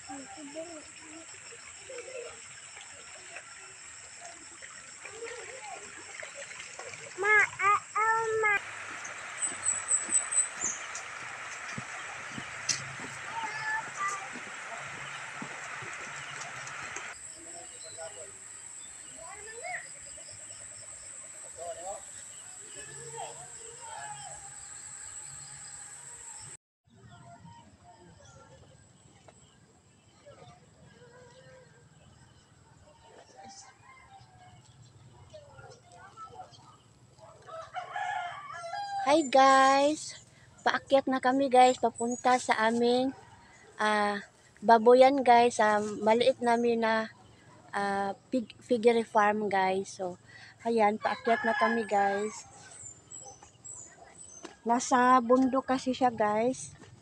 Hi guys! Paakyat na kami guys, papunta sa aming baboyan guys, maliit namin na piggery farm guys. So, ayan, paakyat na kami guys. Nasa bundok kasi siya guys.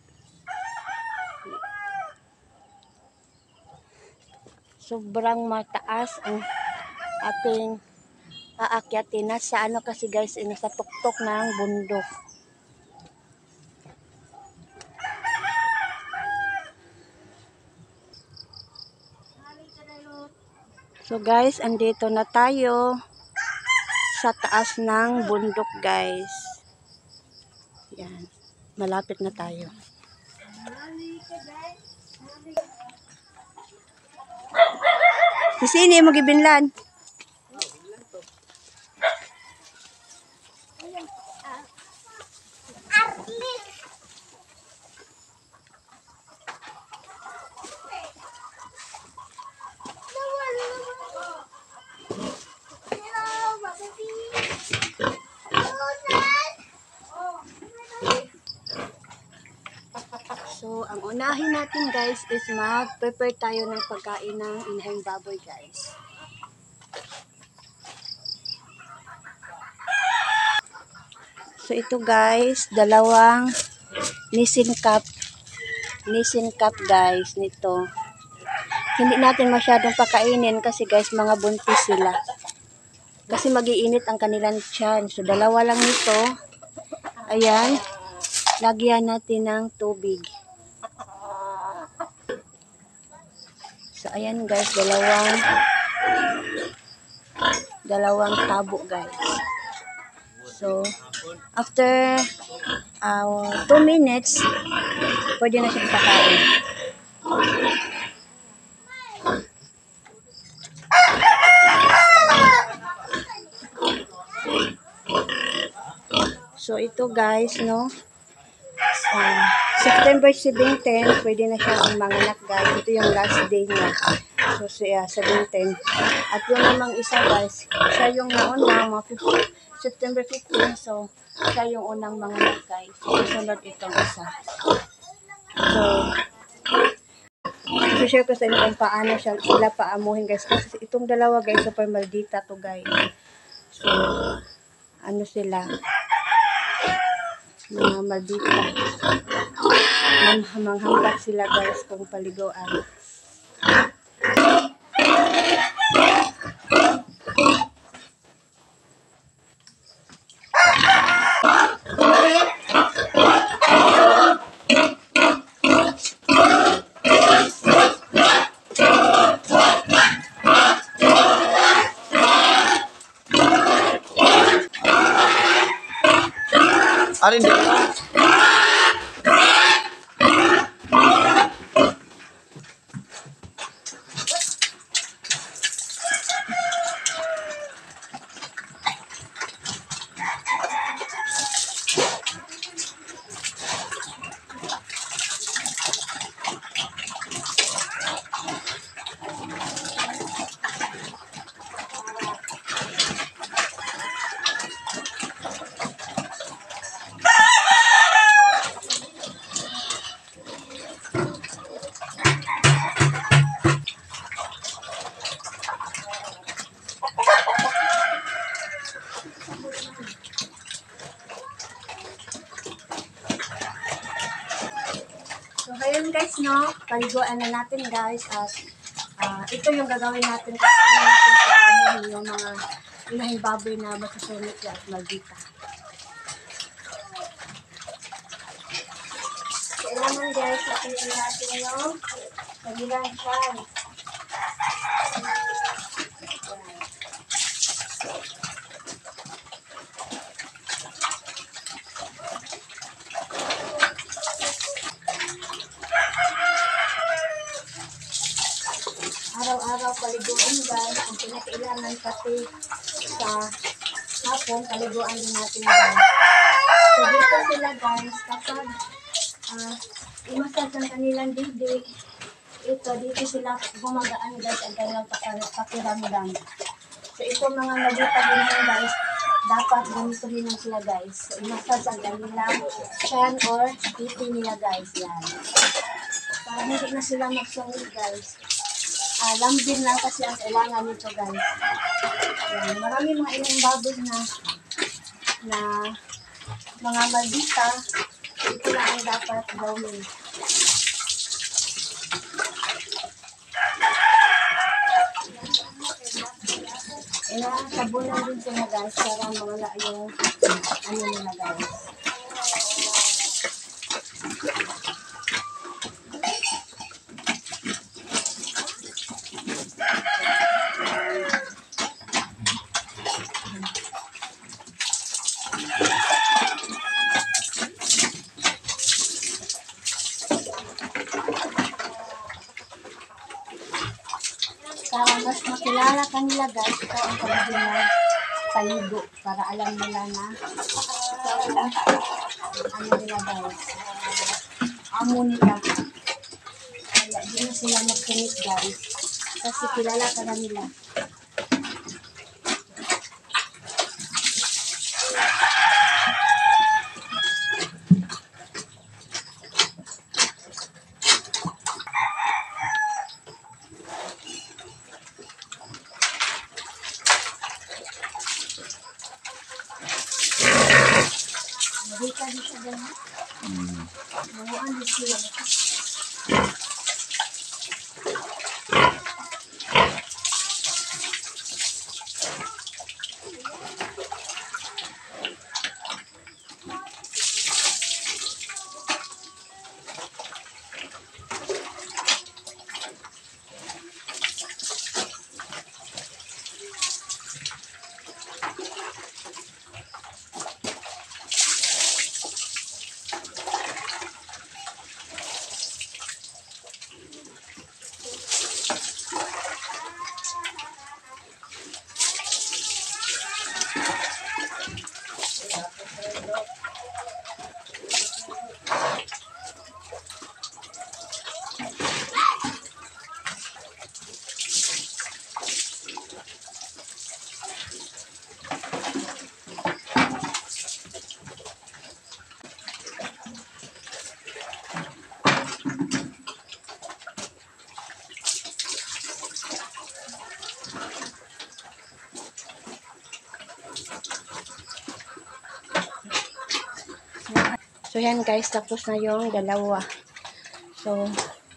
Sobrang mataas ang ating aakyatin. Nasa ano kasi guys, nasa tuktok ng bundok. So guys, andito na tayo sa taas ng bundok guys. Yan, malapit na tayo. Di sini mo gibinlan. So, ang unahin natin guys is mag-prepare tayo ng pagkain ng inahing baboy guys. So, ito guys, dalawang Nissin Cup guys nito. Hindi natin masyadong pakainin kasi guys, mga buntis sila. Kasi magiinit ang kanilang tiyan. So, dalawa lang nito. Ayan, lagyan natin ng tubig. So, ayan guys, dalawang tabo guys. So, after 2 minutes, pwede na siya ipakain. So, ito guys, no, September 17, pwede na siya manganak guys. Ito yung last day niya. So, 17. At yung namang isa guys, siya yung nauna, September 15. So, siya yung unang manganak guys. Susunod itong isa. So, share ko sa inyo kung paano sila paamuhin guys. Kasi itong dalawa guys, super maldita to guys. So, ano sila? Mga maldita. Manghambat sila guys kung paligoan. Alin din? So, ayun guys, no, paliguan na natin guys. At ito yung gagawin natin kung paano natin paamuhin yung mga inahing baboy na masusunod at maldita. Kailangan guys, natin yung Kabilang side. Araw-araw paliguan guys. Kung pinakailangan kasi sa hapon, paliguan din natin guys. So dito sila guys, kapag imasas ang kanilang didig, dito sila gumagaan guys ang kanilang pakiramdam. So ito mga nagitaginhan guys, dapat ganito rin lang sila guys. So imasas ang kanilang chan or titi nila guys. Yan. Para hindi na sila magsungit guys. Lambing lang kasi ang kailangan nito guys. Yan. Marami mga ilang baboy na mga maldita. Ito lang ang dapat gawin. Sabunan din sila guys para mawala yung ano nila guys. Para mas makilala kanila guys, ito ang pagiging paligo para alam nila na ano nila guys, amo nila. Kaya di na sila magkunit guys kasi kilala ka na nila. Dito dyan. Mawaan din sila. So yan guys, tapos na yung dalawa. So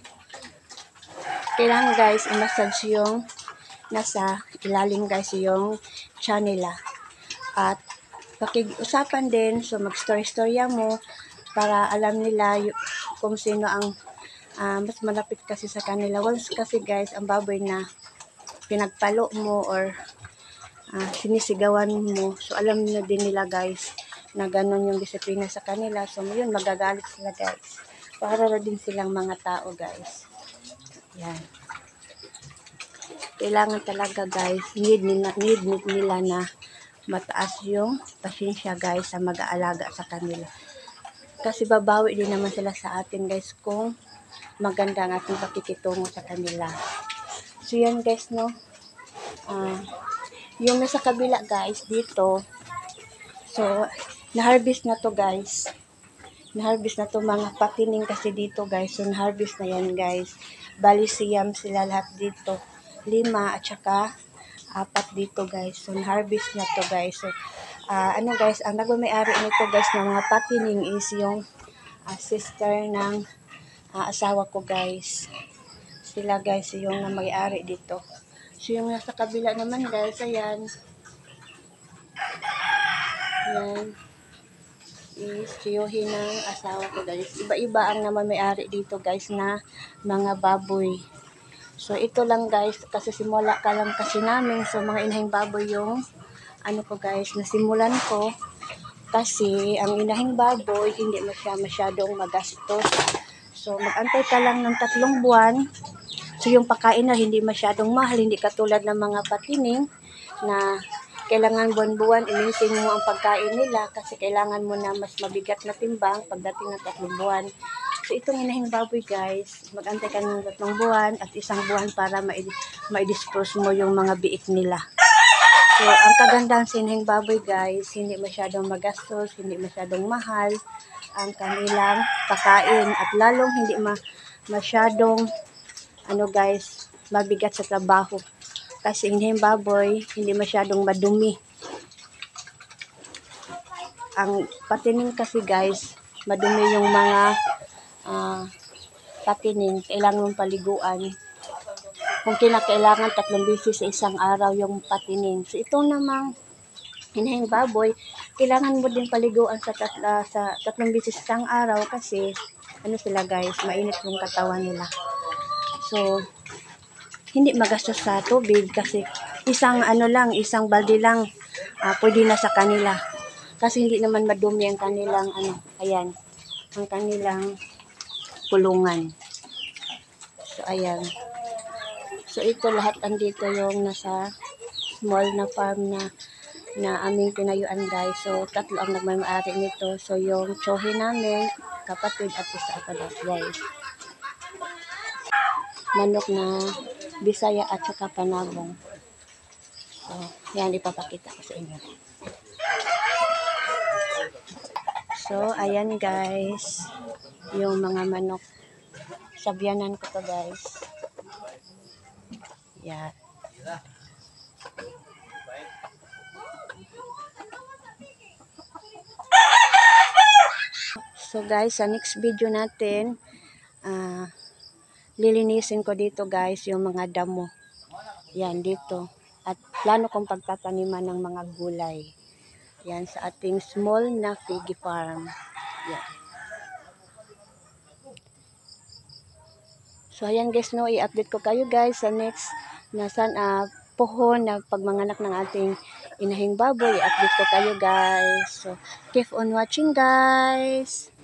kailangan guys i-massage yung nasa ilalim guys yung tiyan nila. At pakig-usapan din, so mag-story-storya mo para alam nila kung sino ang mas malapit kasi sa kanila. Once kasi guys, ang baboy na pinagpalo mo or sinisigawan mo, so alam na din nila guys na ganun yung disiplina sa kanila. So yun, magagalit sila guys. Para na din silang mga tao guys. Yan. Kailangan talaga guys, need nila na mataas yung pasensya guys sa mag-aalaga sa kanila. Kasi babawi din naman sila sa atin guys kung maganda ang ating pakikitungo sa kanila. So yan guys no. Yung nasa kabila guys dito. So na-harvest na to guys. Na-harvest na to mga patining kasi dito guys. So na-harvest na yan guys. Bali siyam sila lahat dito. 5 at saka 4 dito guys. So na-harvest na to guys. So ano guys, ang nagmamayari nito guys ng mga patining is yung sister ng asawa ko guys. Sila guys yung may-ari dito. So yung nasa kabila naman guys, ayan. Yan. is tiyuhin ng asawa ko guys. Iba-iba ang naman may-ari dito guys na mga baboy. So ito lang guys, kasi simula ka lang kasi namin. So mga inahing baboy yung ano ko guys, nasimulan ko. Kasi ang inahing baboy, hindi masyadong magastos. So mag-antay ka lang ng 3 buwan. So yung pagkain na hindi masyadong mahal, hindi katulad ng mga patining na kailangan buwan-buwan i-maintain mo ang pagkain nila kasi kailangan mo na mas mabigat na timbang pagdating ng 3 buwan. So itong inahing baboy guys, mag-antay ka ng 3 buwan at 1 buwan para ma-dispose mo yung mga biik nila. So ang kagandahan sa inahing baboy guys, hindi masyadong magastos, hindi masyadong mahal ang kanilang pagkain at lalong hindi masyadong ano guys, mabigat sa trabaho. Kasi inahing baboy, hindi masyadong madumi. Ang patining kasi guys, madumi yung mga patining, kailangan mong paliguan. Kung kinakailangan 3 beses sa isang araw yung patining. So ito namang inahing baboy, kailangan mo din paliguan sa 3 beses sa isang araw kasi ano sila guys, mainit yung katawan nila. So hindi magastos sa tubig kasi isang balde lang pwede na sa kanila. Kasi hindi naman madumi ang kanilang ayan, ang kanilang kulungan. So ayan. So ito lahat andito yung nasa small na farm na aming tinayuan guys. So 3 ang nagmamari nito. So yung tsohe namin, kapatid at isa ako guys. Manok na Bisaya at saka Panabong. So, yan ipapakita ko sa inyo. So, ayan guys, yung mga manok. Sabyanan ko to guys. Yan. So guys, sa next video natin, lilinisin ko dito guys yung mga damo. Yan dito. At plano kong pagtataniman ng mga gulay. Yan sa ating small na piggy farm. Yan. So ayan guys no, i-update ko kayo guys sa next na pohon na pagmanganak ng ating inahing baboy. I-update ko kayo guys. So keep on watching guys.